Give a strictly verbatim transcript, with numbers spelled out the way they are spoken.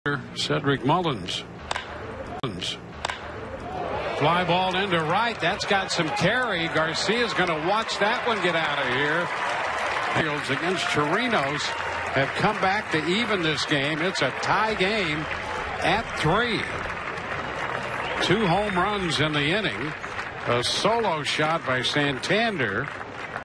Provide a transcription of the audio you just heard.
Cedric Mullins. Fly ball into right. That's got some carry. Garcia's going to watch that one get out of here. Fields against Chirinos have come back to even this game. It's a tie game at three. Two home runs in the inning. A solo shot by Santander.